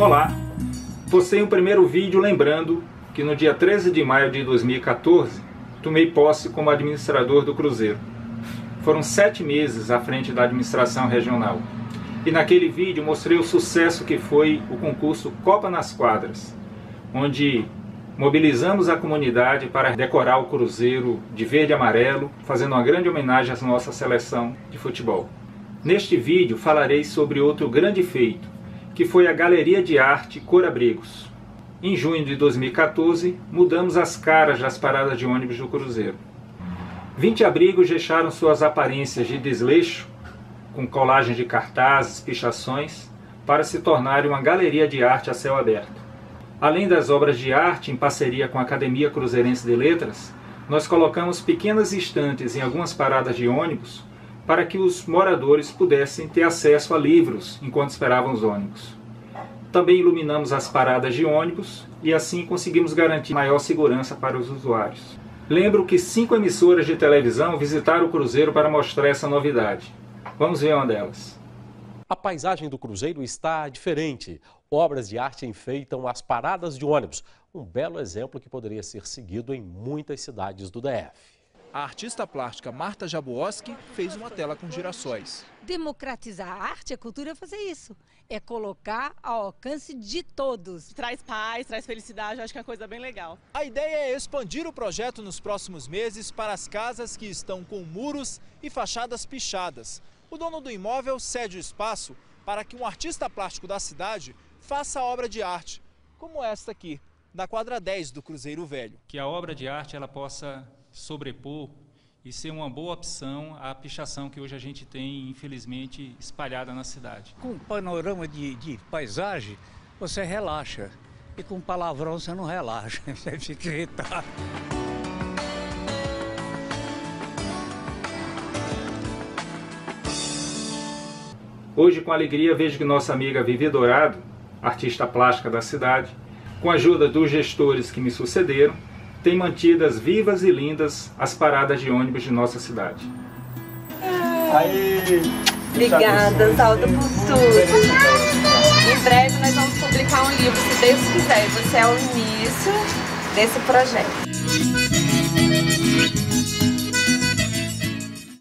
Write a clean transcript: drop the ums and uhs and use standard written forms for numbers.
Olá! Postei um primeiro vídeo lembrando que no dia 13 de maio de 2014 tomei posse como administrador do Cruzeiro. Foram 7 meses à frente da administração regional. E naquele vídeo mostrei o sucesso que foi o concurso Copa nas Quadras, onde mobilizamos a comunidade para decorar o Cruzeiro de verde e amarelo, fazendo uma grande homenagem à nossa seleção de futebol. Neste vídeo falarei sobre outro grande feito, que foi a Galeria de Arte Cor Abrigos. Em junho de 2014, mudamos as caras das paradas de ônibus do Cruzeiro. 20 abrigos deixaram suas aparências de desleixo, com colagem de cartazes, pichações, para se tornarem uma galeria de arte a céu aberto. Além das obras de arte, em parceria com a Academia Cruzeirense de Letras, nós colocamos pequenas estantes em algumas paradas de ônibus para que os moradores pudessem ter acesso a livros enquanto esperavam os ônibus. Também iluminamos as paradas de ônibus e assim conseguimos garantir maior segurança para os usuários. Lembro que 5 emissoras de televisão visitaram o Cruzeiro para mostrar essa novidade. Vamos ver uma delas. A paisagem do Cruzeiro está diferente. Obras de arte enfeitam as paradas de ônibus. Um belo exemplo que poderia ser seguido em muitas cidades do DF. A artista plástica Marta Jabuoski fez uma tela com girassóis. Democratizar a arte e a cultura é fazer isso. É colocar ao alcance de todos. Traz paz, traz felicidade, acho que é uma coisa bem legal. A ideia é expandir o projeto nos próximos meses para as casas que estão com muros e fachadas pichadas. O dono do imóvel cede o espaço para que um artista plástico da cidade faça a obra de arte, como esta aqui, da quadra 10 do Cruzeiro Velho. Que a obra de arte ela possa sobrepor e ser uma boa opção à pichação que hoje a gente tem, infelizmente, espalhada na cidade. Com um panorama de paisagem, você relaxa. E com palavrão você não relaxa, você fica irritado. Hoje, com alegria, vejo que nossa amiga Vivi Dourado, artista plástica da cidade, com a ajuda dos gestores que me sucederam, tem mantidas vivas e lindas as paradas de ônibus de nossa cidade. Obrigada, Salda, por tudo. Em breve nós vamos publicar um livro, se Deus quiser. Você é o início desse projeto.